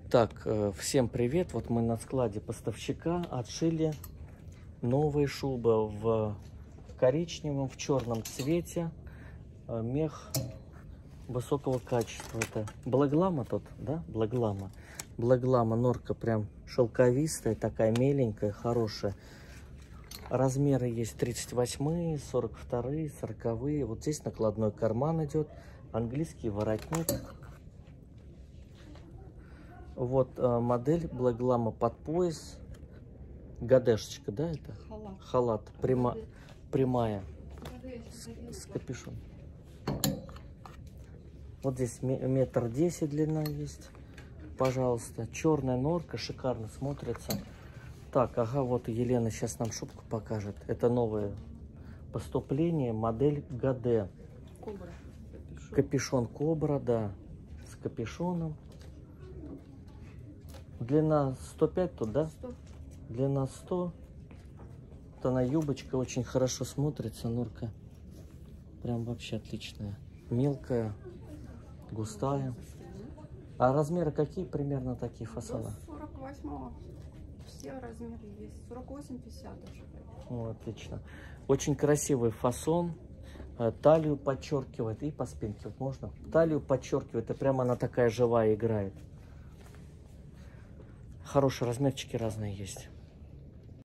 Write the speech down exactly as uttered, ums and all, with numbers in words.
Так, всем привет. Вот мы на складе поставщика отшили новые шубы в коричневом, в черном цвете. Мех высокого качества. Это Black-Lama тот, да? Black-Lama. Black-Lama норка прям шелковистая, такая меленькая, хорошая. Размеры есть тридцать восьмые, сорок вторые, сороковые. Вот здесь накладной карман идет. Английский воротник. Вот э, модель Black-Lama под пояс. Гадешечка, да, это? Халат. Халат. Прямо, прямая. С, с капюшоном. Вот здесь метр десять длина есть. Пожалуйста. Черная норка. Шикарно смотрится. Так, ага, вот Елена сейчас нам шубку покажет. Это новое поступление. Модель Гаде. Кобра. Капюшон. Капюшон Кобра, да. С капюшоном. Длина сто пять тут, да? сто. Длина сто. Вот она, юбочка, очень хорошо смотрится, норка. Прям вообще отличная. Мелкая, густая. А размеры какие примерно такие фасона? сорок восьмого. Все размеры есть. сорок восемь пятьдесят даже. Ну, отлично. Очень красивый фасон. Талию подчеркивает и по спинке. Вот можно? Талию подчеркивает, и прямо она такая живая играет. Хорошие размерчики разные есть.